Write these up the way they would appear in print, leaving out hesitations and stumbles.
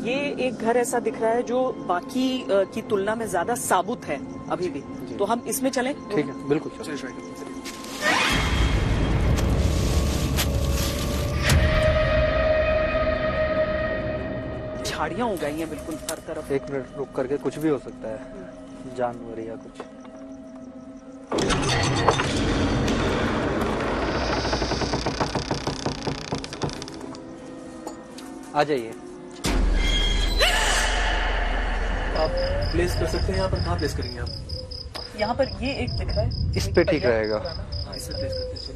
ये एक घर ऐसा दिख रहा है जो बाकी की तुलना में ज्यादा साबुत है अभी भी, तो हम इसमें चलें? ठीक है, बिल्कुल चलिए। झाड़ियां उगाई हैं बिल्कुल हर तरफ। एक मिनट रुक करके, कुछ भी हो सकता है, जानवर या कुछ। आ जाइए। आप प्लेस कर सकते हैं यहाँ पर? कहाँ प्लेस करेंगे आप? यहाँ पर ये एक दिख रहा है, इस पे ठीक रहेगा। हाँ, इसमें प्लेस करते हैं।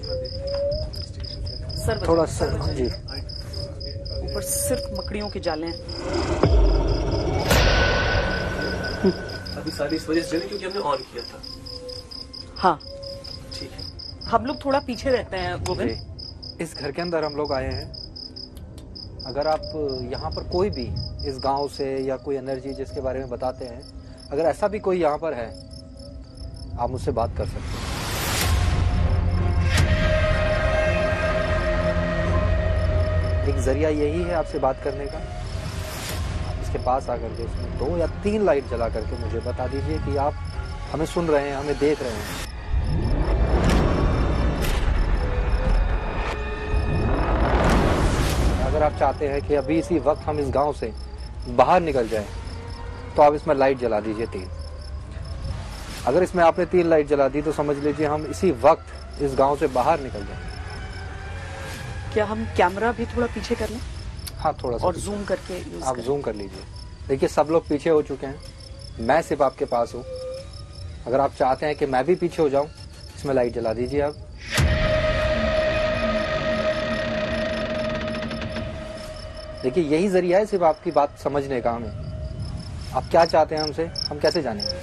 सर थोड़ा सर जी, ऊपर सिर्फ मकड़ियों के जाले हैं। अभी सारी इस वजह से जली क्योंकि हमने ऑन किया था। हाँ ठीक है, हम लोग थोड़ा पीछे रहते हैं गोविंद। इस घर के अंदर हम लोग आए हैं। अगर आप यहाँ पर कोई भी इस गांव से या कोई एनर्जी जिसके बारे में बताते हैं, अगर ऐसा भी कोई यहाँ पर है, आप मुझसे बात कर सकते हैं। एक जरिया यही है आपसे बात करने का। आप इसके पास आकर के उसमें 2 या 3 लाइट जला करके मुझे बता दीजिए कि आप हमें सुन रहे हैं, हमें देख रहे हैं। अगर आप चाहते हैं कि अभी इसी वक्त हम इस गांव से बाहर निकल जाएं, तो आप इसमें लाइट जला दीजिए 3। अगर इसमें आपने 3 लाइट जला दी तो समझ लीजिए हम इसी वक्त इस गांव से बाहर निकल जाएं। क्या हम कैमरा भी थोड़ा पीछे कर लें? हाँ, थोड़ा सा और जूम करके यूज आप जूम कर लीजिए। देखिए, सब लोग पीछे हो चुके हैं, मैं सिर्फ आपके पास हूँ। अगर आप चाहते हैं कि मैं भी पीछे हो जाऊं, इसमें लाइट जला दीजिए आप। देखिए, यही जरिया है सिर्फ आपकी बात समझने का हमें। आप क्या चाहते हैं हमसे, हम कैसे जानेंगे?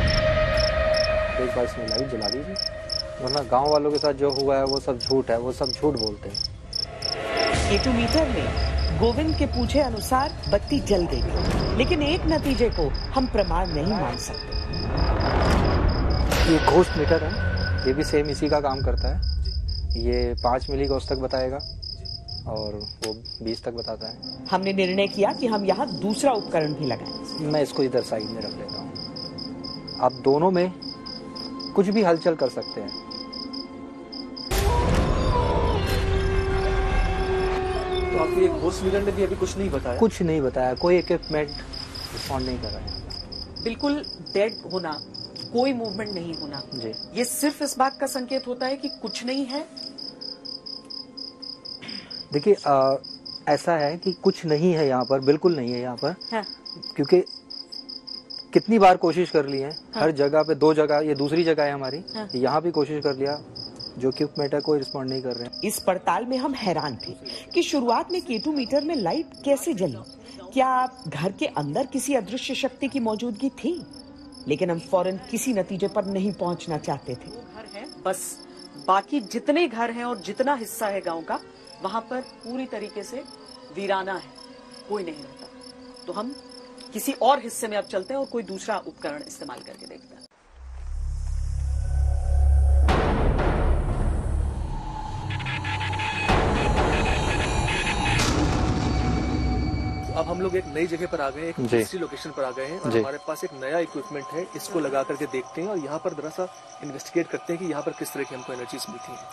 एक बार इसमें लाइट जला दीजिए, वरना गांव वालों के साथ जो हुआ है वो सब झूठ है, वो सब झूठ बोलते हैं। K2 मीटर में गोविंद के पूछे अनुसार बत्ती जल गई, लेकिन एक नतीजे को हम प्रमाण नहीं मान सकते। ये घोस्ट मीटर है, ये भी सेम इसी का काम करता है। ये 5 मिली घोस्ट तक बताएगा और वो 20 तक बताता है। हमने निर्णय किया कि हम यहाँ दूसरा उपकरण भी लगाएं। मैं इसको इधर साइड में रख लेता हूँ। आप दोनों में कुछ भी हलचल कर सकते हैं। तो आपके एक घोस्ट मीटर ने भी अभी कुछ नहीं बताया? कुछ नहीं बताया, कोई इक्विपमेंट रिस्पॉन्ड नहीं कर रहा है। बिल्कुल डेड होना, कोई मूवमेंट नहीं होना जी, ये सिर्फ इस बात का संकेत होता है कि कुछ नहीं है। देखिए, ऐसा है कि कुछ नहीं है यहाँ पर, बिल्कुल नहीं है यहाँ पर। हाँ। क्योंकि कितनी बार कोशिश कर ली है। हाँ। हर जगह पे, 2 जगह, ये दूसरी जगह है हमारी। हाँ। यहाँ भी कोशिश कर लिया, जो इक्विपमेंट है कोई रिस्पॉन्ड नहीं कर रहे हैं। इस पड़ताल में हम हैरान थे कि शुरुआत में K2 मीटर में लाइट कैसे जली। क्या घर के अंदर किसी अदृश्य शक्ति की मौजूदगी थी? लेकिन हम फौरन किसी नतीजे पर नहीं पहुंचना चाहते थे। घर है बस, बाकी जितने घर हैं और जितना हिस्सा है गांव का, वहां पर पूरी तरीके से वीराना है, कोई नहीं रहता। तो हम किसी और हिस्से में अब चलते हैं और कोई दूसरा उपकरण इस्तेमाल करके देखते हैं। अब हम लोग एक नई जगह पर आ गए हैं, एक दूसरी लोकेशन पर आ गए हैं और हमारे पास एक नया इक्विपमेंट है। इसको लगा करके देखते हैं और यहाँ पर जरा सा इन्वेस्टिगेट करते हैं कि यहाँ पर किस तरह की हमको एनर्जीज मिलती हैं।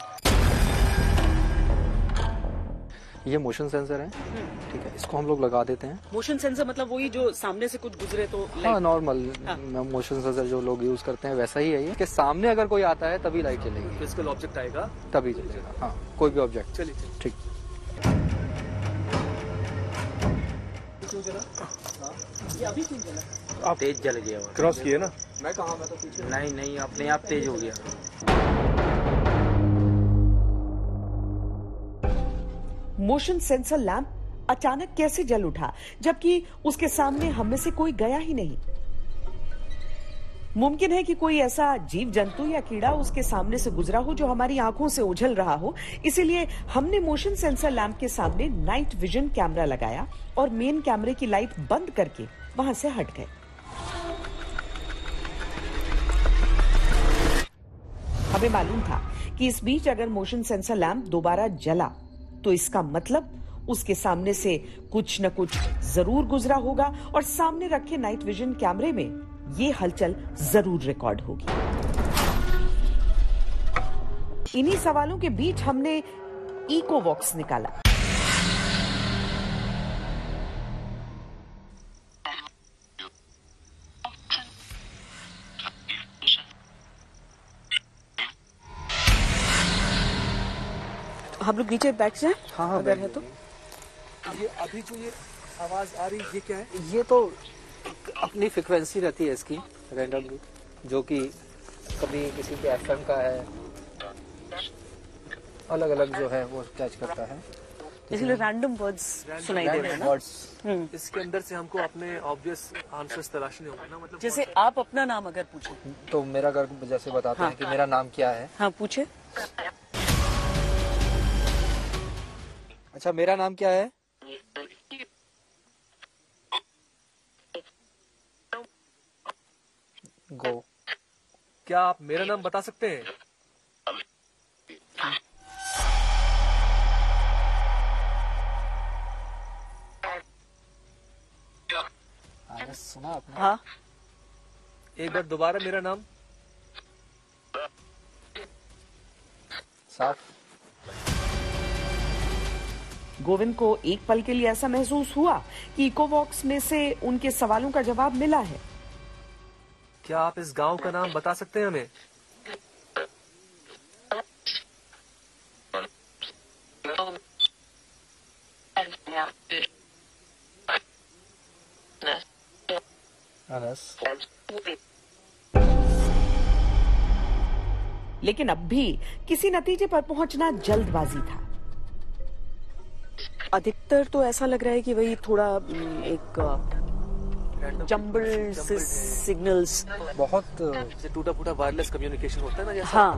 ये मोशन सेंसर है, ठीक है, इसको हम लोग लगा देते हैं। मोशन सेंसर मतलब वही जो सामने से कुछ गुजरे तो हाँ, नॉर्मल मोशन सेंसर जो लोग यूज करते हैं वैसा ही है ये, कि सामने अगर कोई आता है तभी लाइट जलेगी। फिजिकल ऑब्जेक्ट आएगा तभी जलेगा। हाँ, कोई भी ऑब्जेक्ट। चलिए ठीक। ये अभी क्यों चला? आप तेज जल गया, क्रॉस किए ना? मैं कहा, मैं तो पीछे। नहीं अपने आप तेज हो गया। मोशन सेंसर लैंप अचानक कैसे जल उठा, जबकि उसके सामने हम में से कोई गया ही नहीं? मुमकिन है कि कोई ऐसा जीव जंतु या कीड़ा उसके सामने से गुजरा हो जो हमारी आंखों से ओझल रहा हो। इसीलिए हमने मोशन सेंसर लैंप के सामने नाइट विजन कैमरा लगाया और मेन कैमरे की लाइट बंद करके वहां से हट गए। हमें मालूम था कि इस बीच अगर मोशन सेंसर लैंप दोबारा जला तो इसका मतलब उसके सामने से कुछ न कुछ जरूर गुजरा होगा और सामने रखे नाइट विजन कैमरे में ये हलचल जरूर रिकॉर्ड होगी। इन्हीं सवालों के बीच हमने इकोवॉक्स निकाला। हम लोग नीचे बैठ जाएं? हाँ, अगर है तो। ये अभी जो ये आवाज आ रही है ये क्या है? ये तो अपनी फ्रिक्वेंसी रहती है इसकी रैंडमली, जो कि कभी किसी के एफएम का है, अलग अलग जो है वो कैच करता है। इसलिए रैंडम वर्ड्स सुनाई दे रहे हैं ना। वर्ड्स इसके अंदर से हमको अपने ऑब्वियस आंसर्स तलाशने होंगे ना, मतलब जैसे आप अपना नाम अगर पूछे तो मेरा घर जैसे बताते हैं कि मेरा नाम क्या है। हाँ पूछे। अच्छा, मेरा नाम क्या है? गो। क्या आप मेरा नाम बता सकते हैं? सुना आपने? हाँ एक बार दोबारा मेरा नाम। साफ। गोविंद को एक पल के लिए ऐसा महसूस हुआ कि इकोवॉक्स में से उनके सवालों का जवाब मिला है। क्या आप इस गांव का नाम बता सकते हैं हमें? लेकिन अब भी किसी नतीजे पर पहुंचना जल्दबाजी था। अधिकतर तो ऐसा लग रहा है कि वही थोड़ा एक जंबल सिग्नल्स, बहुत जैसे टूटा फूटा वायरलेस कम्युनिकेशन होता है ना, जैसा हाँ